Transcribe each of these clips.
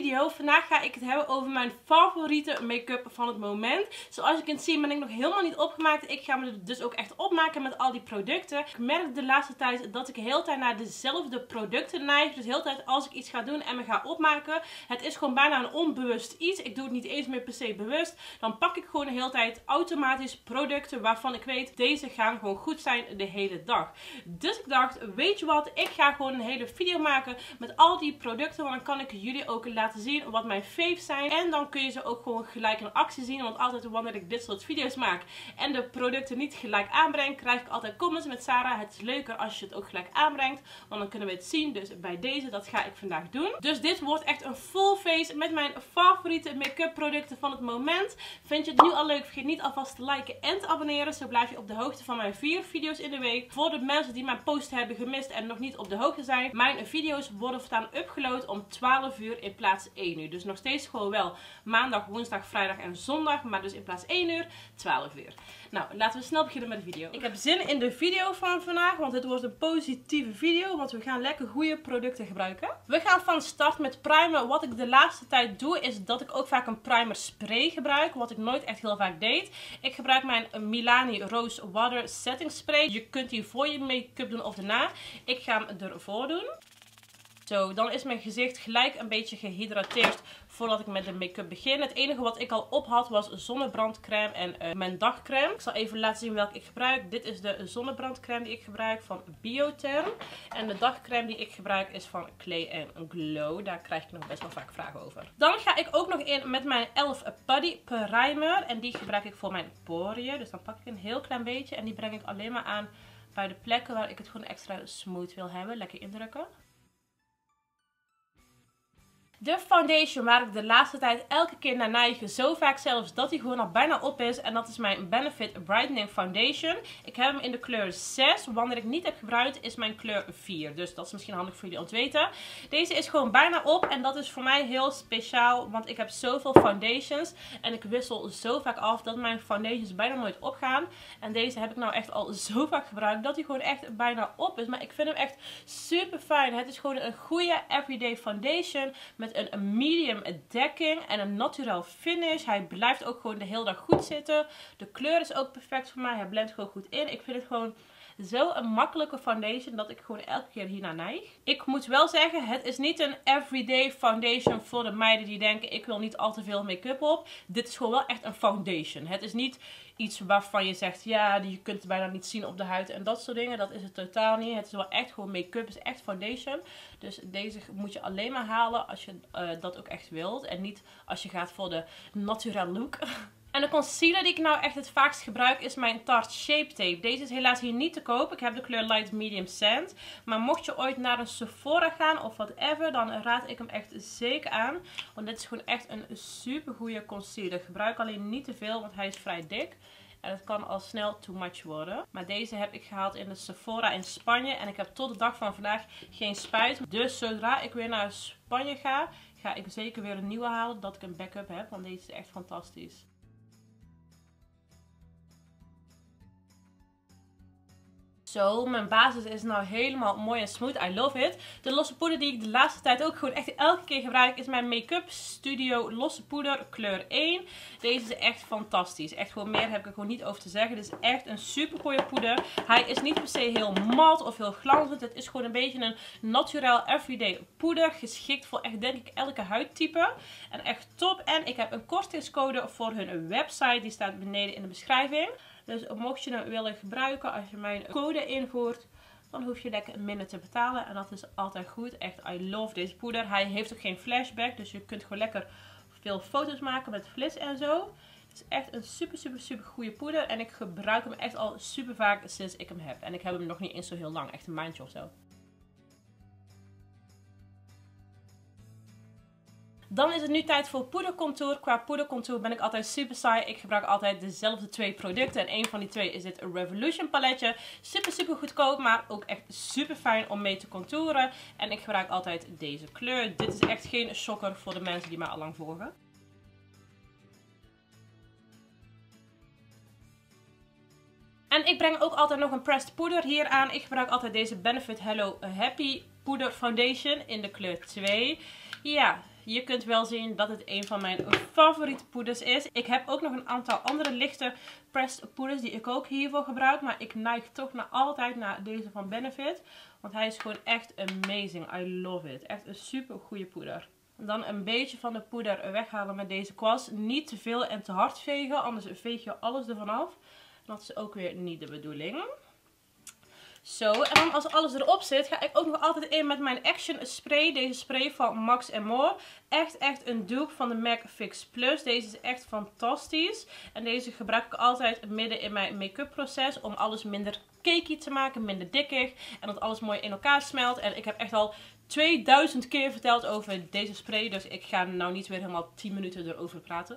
video. Vandaag ga ik het hebben over mijn favoriete make-up van het moment. Zoals je kunt zien ben ik nog helemaal niet opgemaakt. Ik ga me dus ook echt opmaken met al die producten. Ik merk de laatste tijd dat ik de hele tijd naar dezelfde producten neig. Dus de hele tijd als ik iets ga doen en me ga opmaken. Het is gewoon bijna een onbewust iets. Ik doe het niet eens meer per se bewust. Dan pak ik gewoon de hele tijd automatisch producten waarvan ik weet deze gaan gewoon goed zijn de hele dag. Dus ik dacht, weet je wat? Ik ga gewoon een hele video maken met al die producten. Want dan kan ik jullie ook laten zien wat mijn faves zijn. En dan kun je ze ook gewoon gelijk in actie zien. Want altijd wanneer ik dit soort video's maak en de producten niet gelijk aanbreng, krijg ik altijd comments met Sarah. Het is leuker als je het ook gelijk aanbrengt. Want dan kunnen we het zien. Dus bij deze, dat ga ik vandaag doen. Dus dit wordt echt een full face met mijn favoriete make-up producten van het moment. Vind je het nu al leuk? Vergeet niet alvast te liken en te abonneren. Zo blijf je op de hoogte van mijn 4 video's in de week. Voor de mensen die mijn post hebben gemist en nog niet op de hoogte zijn. Mijn video's worden voortaan upgeload om 12 uur in plaats 1 uur. Dus nog steeds gewoon wel maandag, woensdag, vrijdag en zondag. Maar dus in plaats 1 uur, 12 uur. Nou, laten we snel beginnen met de video. Ik heb zin in de video van vandaag, want het wordt een positieve video. Want we gaan lekker goede producten gebruiken. We gaan van start met primer. Wat ik de laatste tijd doe, is dat ik ook vaak een primer spray gebruik. Wat ik nooit echt heel vaak deed. Ik gebruik mijn Milani Rose Water Setting Spray. Je kunt die voor je make-up doen of daarna. Ik ga hem ervoor doen. Zo, dan is mijn gezicht gelijk een beetje gehydrateerd voordat ik met de make-up begin. Het enige wat ik al op had was zonnebrandcrème en mijn dagcrème. Ik zal even laten zien welke ik gebruik. Dit is de zonnebrandcrème die ik gebruik van Biotherm. En de dagcrème die ik gebruik is van Clay & Glow. Daar krijg ik nog best wel vaak vragen over. Dan ga ik ook nog in met mijn e.l.f. Putty Primer. En die gebruik ik voor mijn poriën. Dus dan pak ik een heel klein beetje en die breng ik alleen maar aan bij de plekken waar ik het gewoon extra smooth wil hebben. Lekker indrukken. De foundation waar ik de laatste tijd elke keer naar neig, zo vaak zelfs dat hij gewoon al bijna op is. En dat is mijn Benefit Brightening Foundation. Ik heb hem in de kleur 6. Wanneer ik niet heb gebruikt is mijn kleur 4. Dus dat is misschien handig voor jullie om te weten. Deze is gewoon bijna op en dat is voor mij heel speciaal. Want ik heb zoveel foundations en ik wissel zo vaak af dat mijn foundations bijna nooit opgaan. En deze heb ik nou echt al zo vaak gebruikt dat hij gewoon echt bijna op is. Maar ik vind hem echt super fijn. Het is gewoon een goede everyday foundation met een medium dekking en een naturel finish. Hij blijft ook gewoon de hele dag goed zitten. De kleur is ook perfect voor mij. Hij blendt gewoon goed in. Ik vind het gewoon zo'n makkelijke foundation dat ik gewoon elke keer hiernaar neig. Ik moet wel zeggen, het is niet een everyday foundation voor de meiden die denken ik wil niet al te veel make-up op. Dit is gewoon wel echt een foundation. Het is niet iets waarvan je zegt ja, je kunt het bijna niet zien op de huid en dat soort dingen. Dat is het totaal niet. Het is wel echt gewoon make-up, het is echt foundation. Dus deze moet je alleen maar halen als je dat ook echt wilt. En niet als je gaat voor de natural look. En de concealer die ik nou echt het vaakst gebruik is mijn Tarte Shape Tape. Deze is helaas hier niet te koop. Ik heb de kleur Light Medium Sand. Maar mocht je ooit naar een Sephora gaan of whatever, dan raad ik hem echt zeker aan. Want dit is gewoon echt een super goede concealer. Gebruik alleen niet te veel, want hij is vrij dik. En het kan al snel too much worden. Maar deze heb ik gehaald in de Sephora in Spanje. En ik heb tot de dag van vandaag geen spijt. Dus zodra ik weer naar Spanje ga, ga ik zeker weer een nieuwe halen. Dat ik een backup heb. Want deze is echt fantastisch. Zo, mijn basis is nou helemaal mooi en smooth. I love it. De losse poeder die ik de laatste tijd ook gewoon echt elke keer gebruik is mijn Make-up Studio losse poeder kleur 1. Deze is echt fantastisch. Echt gewoon meer heb ik er gewoon niet over te zeggen. Dit is echt een super goede poeder. Hij is niet per se heel mat of heel glanzend. Het is gewoon een beetje een naturel everyday poeder. Geschikt voor echt denk ik elke huidtype. En echt top. En ik heb een kortingscode voor hun website. Die staat beneden in de beschrijving. Dus mocht je hem willen gebruiken, als je mijn code invoert, dan hoef je lekker minder te betalen. En dat is altijd goed. Echt, I love deze poeder. Hij heeft ook geen flashback, dus je kunt gewoon lekker veel foto's maken met flits en zo. Het is echt een super goede poeder. En ik gebruik hem echt al super vaak sinds ik hem heb. En ik heb hem nog niet eens zo heel lang, echt een maandje of zo. Dan is het nu tijd voor poedercontour. Qua poedercontour ben ik altijd super saai. Ik gebruik altijd dezelfde 2 producten. En een van die 2 is dit Revolution paletje. Super goedkoop, maar ook echt super fijn om mee te contouren. En ik gebruik altijd deze kleur. Dit is echt geen shocker voor de mensen die mij al lang volgen. En ik breng ook altijd nog een pressed poeder hier aan. Ik gebruik altijd deze Benefit Hello Happy Poeder Foundation in de kleur 2. Ja, Je kunt wel zien dat het een van mijn favoriete poeders is. Ik heb ook nog een aantal andere lichte pressed poeders die ik ook hiervoor gebruik. Maar ik neig toch altijd naar deze van Benefit. Want hij is gewoon echt amazing. I love it. Echt een super goede poeder. Dan een beetje van de poeder weghalen met deze kwast. Niet te veel en te hard vegen, anders veeg je alles ervan af. Dat is ook weer niet de bedoeling. Zo, en dan als alles erop zit, ga ik ook nog altijd in met mijn Action Spray. Deze spray van Max & More. Echt een dupe van de MAC Fix Plus. Deze is echt fantastisch. En deze gebruik ik altijd midden in mijn make-up proces. Om alles minder cakey te maken, minder dikkig. En dat alles mooi in elkaar smelt. En ik heb echt al 2000 keer verteld over deze spray. Dus ik ga nou niet weer helemaal 10 minuten erover praten.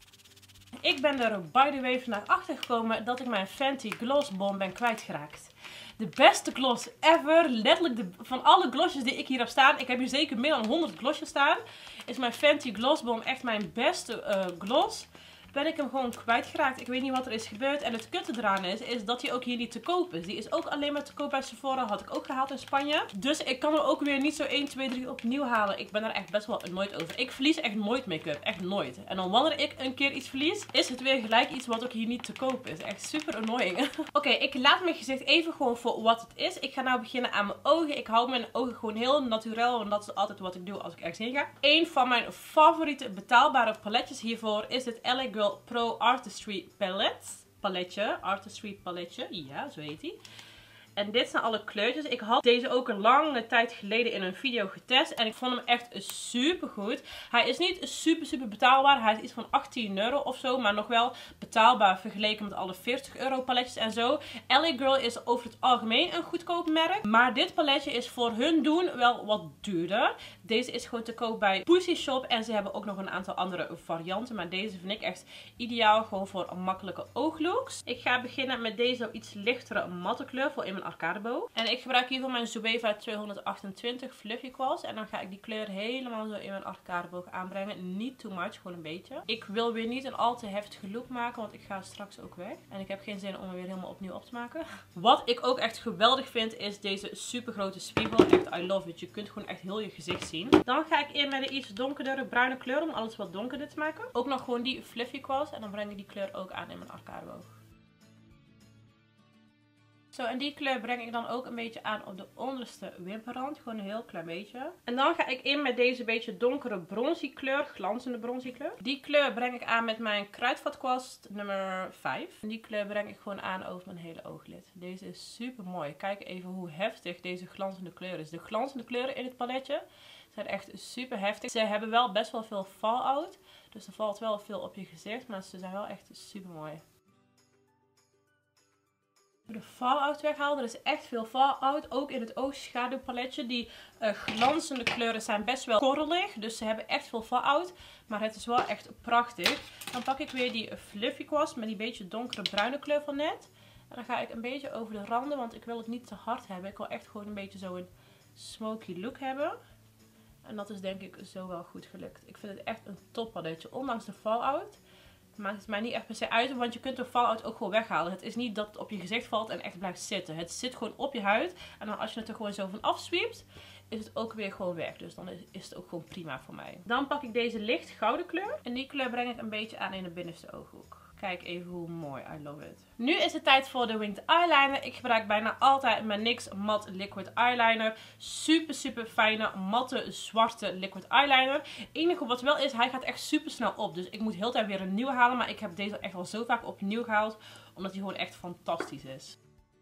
Ik ben er by the way vandaag achter gekomen dat ik mijn Fenty Gloss Bomb ben kwijtgeraakt. De beste gloss ever. Letterlijk van alle glossjes die ik hier heb staan. Ik heb hier zeker meer dan 100 glossjes staan. Is mijn Fenty Gloss Bomb echt mijn beste gloss. Ben ik hem gewoon kwijtgeraakt. Ik weet niet wat er is gebeurd. En het kutte eraan is dat hij ook hier niet te koop is. Die is ook alleen maar te koop bij Sephora. Had ik ook gehaald in Spanje. Dus ik kan hem ook weer niet zo 1, 2, 3 opnieuw halen. Ik ben er echt best wel nooit over. Ik verlies echt nooit make-up. Echt nooit. En dan wanneer ik een keer iets verlies, is het weer gelijk iets wat ook hier niet te koop is. Echt super annoying. Oké, ik laat mijn gezicht even gewoon voor wat het is. Ik ga nou beginnen aan mijn ogen. Ik hou mijn ogen gewoon heel naturel. Want dat is altijd wat ik doe als ik ergens heen ga. Een van mijn favoriete betaalbare paletjes hiervoor is het LA Girl Pro Artistry paletje. Artistry paletje. Ja, zo heet die. En dit zijn alle kleurtjes. Ik had deze ook een lange tijd geleden in een video getest. En ik vond hem echt super goed. Hij is niet super betaalbaar. Hij is iets van 18 euro of zo. Maar nog wel betaalbaar vergeleken met alle 40 euro paletjes en zo. LA Girl is over het algemeen een goedkoop merk. Maar dit paletje is voor hun doen wel wat duurder. Deze is gewoon te koop bij Pussy Shop. En ze hebben ook nog een aantal andere varianten. Maar deze vind ik echt ideaal. Gewoon voor makkelijke ooglooks. Ik ga beginnen met deze iets lichtere matte kleur voor in mijn arcadeboog. En ik gebruik hiervoor mijn Zoeva 228 Fluffy Kwast. En dan ga ik die kleur helemaal zo in mijn arcadeboog aanbrengen. Niet too much, gewoon een beetje. Ik wil weer niet een al te heftige look maken, want ik ga straks ook weg. En ik heb geen zin om hem weer helemaal opnieuw op te maken. Wat ik ook echt geweldig vind, is deze super grote spiegel. Echt, I love it. Je kunt gewoon echt heel je gezicht zien. Dan ga ik in met een iets donkerdere bruine kleur, om alles wat donkerder te maken. Ook nog gewoon die Fluffy Kwast. En dan breng ik die kleur ook aan in mijn arcadeboog. Zo, en die kleur breng ik dan ook een beetje aan op de onderste wimperrand. Gewoon een heel klein beetje. En dan ga ik in met deze beetje donkere bronzy kleur. Glanzende bronzy kleur. Die kleur breng ik aan met mijn kruidvatkwast nummer 5. En die kleur breng ik gewoon aan over mijn hele ooglid. Deze is super mooi. Kijk even hoe heftig deze glanzende kleur is. De glanzende kleuren in het paletje zijn echt super heftig. Ze hebben wel best wel veel fallout. Dus er valt wel veel op je gezicht. Maar ze zijn wel echt super mooi. De fallout weghaal. Er is echt veel fallout. Ook in het oogschaduwpaletje. Die glanzende kleuren zijn best wel korrelig. Dus ze hebben echt veel fallout. Maar het is wel echt prachtig. Dan pak ik weer die Fluffy Kwast met die beetje donkere bruine kleur van net. En dan ga ik een beetje over de randen. Want ik wil het niet te hard hebben. Ik wil echt gewoon een beetje zo een smoky look hebben. En dat is denk ik zo wel goed gelukt. Ik vind het echt een toppaletje. Ondanks de fallout maakt het mij niet echt per se uit, want je kunt de fallout ook gewoon weghalen. Het is niet dat het op je gezicht valt en echt blijft zitten. Het zit gewoon op je huid. En dan als je het er gewoon zo van afsweept, is het ook weer gewoon weg. Dus dan is het ook gewoon prima voor mij. Dan pak ik deze licht gouden kleur. En die kleur breng ik een beetje aan in de binnenste ooghoek. Kijk even hoe mooi. I love it. Nu is het tijd voor de winged eyeliner. Ik gebruik bijna altijd mijn NYX Matte Liquid Eyeliner. Super fijne, matte, zwarte liquid eyeliner. Het enige wat wel is, hij gaat echt super snel op. Dus ik moet heel de tijd weer een nieuwe halen. Maar ik heb deze echt al zo vaak opnieuw gehaald. Omdat hij gewoon echt fantastisch is.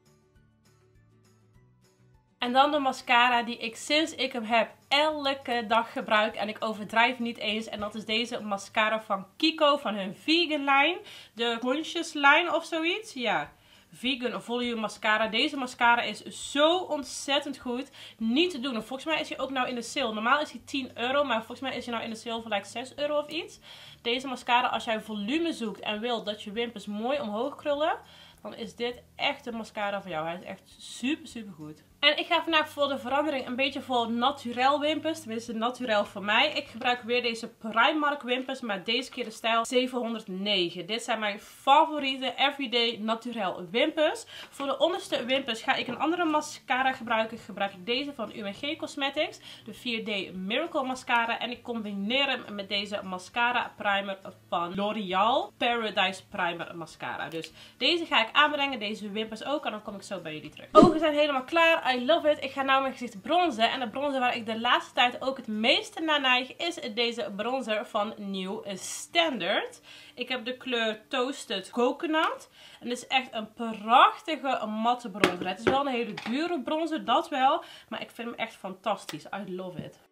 En dan de mascara die ik sinds ik hem heb elke dag gebruik. En ik overdrijf niet eens. En dat is deze mascara van Kiko van hun vegan lijn. De Conscious lijn of zoiets. Ja. Vegan Volume Mascara. Deze mascara is zo ontzettend goed. Niet te doen. En volgens mij is hij ook nou in de sale. Normaal is hij 10 euro. Maar volgens mij is hij nou in de sale voor like 6 euro of iets. Deze mascara, als jij volume zoekt en wilt dat je wimpers mooi omhoog krullen, dan is dit echt de mascara voor jou. Hij is echt super goed. En ik ga vandaag voor de verandering een beetje voor naturel wimpers. Tenminste naturel voor mij. Ik gebruik weer deze Primark wimpers. Maar deze keer de stijl 709. Dit zijn mijn favoriete everyday naturel wimpers. Voor de onderste wimpers ga ik een andere mascara gebruiken. Gebruik ik deze van UNG Cosmetics. De 4D Miracle Mascara. En ik combineer hem met deze mascara primer van L'Oreal Paradise Primer Mascara. Dus deze ga ik aanbrengen. Deze wimpers ook. En dan kom ik zo bij jullie terug. Ogen zijn helemaal klaar. I love it. Ik ga nou mijn gezicht bronzen. En de bronzer waar ik de laatste tijd ook het meeste naar neig is deze bronzer van New Standard. Ik heb de kleur Toasted Coconut. En dit is echt een prachtige matte bronzer. Het is wel een hele dure bronzer, dat wel. Maar ik vind hem echt fantastisch. I love it.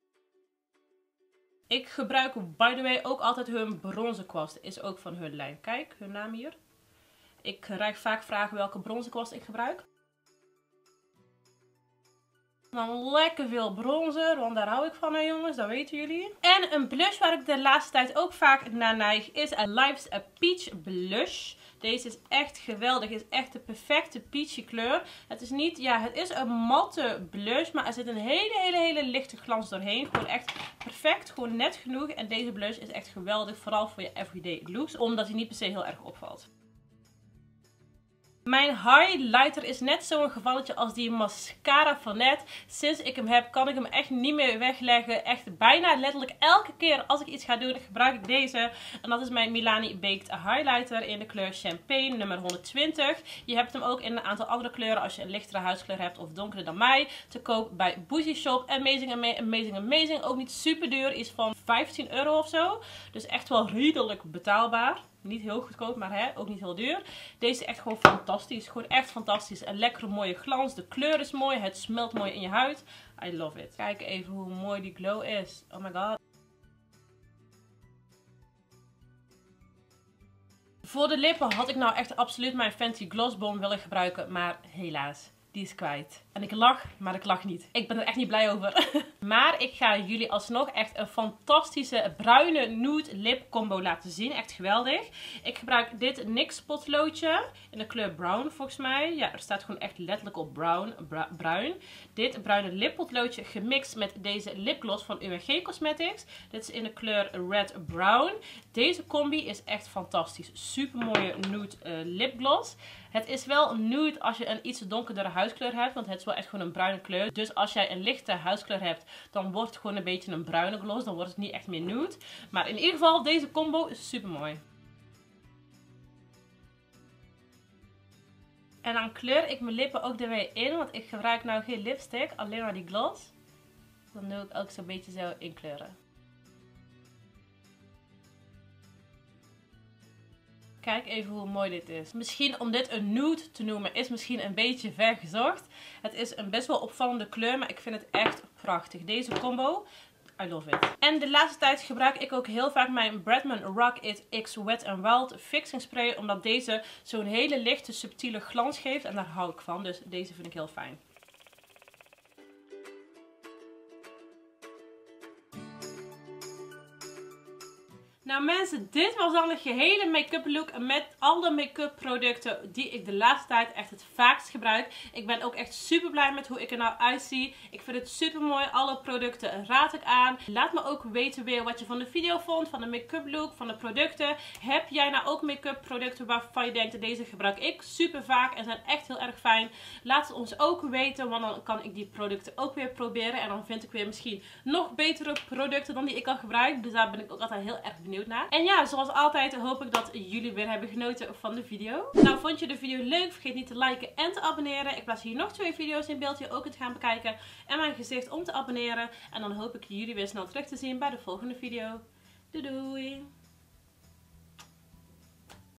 Ik gebruik, by the way, ook altijd hun bronzerkwast. Is ook van hun lijn. Kijk, hun naam hier. Ik krijg vaak vragen welke bronzerkwast ik gebruik. Dan lekker veel bronzer, want daar hou ik van, hè jongens, dat weten jullie. En een blush waar ik de laatste tijd ook vaak naar neig is Life's Peach Blush. Deze is echt geweldig, het is echt de perfecte peachy kleur. Het is niet, ja, het is een matte blush, maar er zit een hele lichte glans doorheen. Gewoon echt perfect, gewoon net genoeg. En deze blush is echt geweldig, vooral voor je everyday looks, omdat hij niet per se heel erg opvalt. Mijn highlighter is net zo'n gevalletje als die mascara van net. Sinds ik hem heb kan ik hem echt niet meer wegleggen. Echt bijna letterlijk elke keer als ik iets ga doen gebruik ik deze. En dat is mijn Milani Baked Highlighter in de kleur Champagne nummer 120. Je hebt hem ook in een aantal andere kleuren als je een lichtere huidskleur hebt of donkerder dan mij. Te koop bij Bougie Shop. Amazing. Ook niet super duur. Is van 15 euro of zo. Dus echt wel redelijk betaalbaar. Niet heel goedkoop, maar ook niet heel duur. Deze is echt gewoon fantastisch. Gewoon echt fantastisch. Een lekkere mooie glans. De kleur is mooi. Het smelt mooi in je huid. I love it. Kijk even hoe mooi die glow is. Oh my god. Voor de lippen had ik nou echt absoluut mijn Fenty Gloss Bomb willen gebruiken. Maar helaas. Die is kwijt. En ik lach, maar ik lach niet. Ik ben er echt niet blij over. Maar ik ga jullie alsnog echt een fantastische bruine nude lip combo laten zien. Echt geweldig. Ik gebruik dit NYX potloodje in de kleur brown volgens mij. Ja, er staat gewoon echt letterlijk op bruin. Dit bruine lippotloodje gemixt met deze lipgloss van UNG Cosmetics. Dit is in de kleur red brown. Deze combi is echt fantastisch. Super mooie nude lipgloss. Het is wel nude als je een iets donkerdere huidskleur hebt. Want het is wel echt gewoon een bruine kleur. Dus als jij een lichte huidskleur hebt, dan wordt het gewoon een beetje een bruine gloss. Dan wordt het niet echt meer nude. Maar in ieder geval, deze combo is super mooi. En dan kleur ik mijn lippen ook er weer in. Want ik gebruik nou geen lipstick, alleen maar die gloss. Dan doe ik ook zo'n beetje zo inkleuren. Kijk even hoe mooi dit is. Misschien om dit een nude te noemen is misschien een beetje ver gezocht. Het is een best wel opvallende kleur, maar ik vind het echt prachtig. Deze combo, I love it. En de laatste tijd gebruik ik ook heel vaak mijn Bradman Rock It X Wet n Wild Fixing Spray. Omdat deze zo'n hele lichte, subtiele glans geeft. En daar hou ik van, dus deze vind ik heel fijn. Nou mensen, dit was dan de gehele make-up look met alle make-up producten die ik de laatste tijd echt het vaakst gebruik. Ik ben ook echt super blij met hoe ik er nou uitzie. Ik vind het super mooi. Alle producten raad ik aan. Laat me ook weten weer wat je van de video vond, van de make-up look, van de producten. Heb jij nou ook make-up producten waarvan je denkt, deze gebruik ik super vaak en zijn echt heel erg fijn. Laat het ons ook weten, want dan kan ik die producten ook weer proberen. En dan vind ik weer misschien nog betere producten dan die ik al gebruik. Dus daar ben ik ook altijd heel erg benieuwd naar. En ja, zoals altijd hoop ik dat jullie weer hebben genoten van de video. Nou, vond je de video leuk? Vergeet niet te liken en te abonneren. Ik plaats hier nog 2 video's in beeld die je ook kunt gaan bekijken. En mijn gezicht om te abonneren. En dan hoop ik jullie weer snel terug te zien bij de volgende video. Doei doei!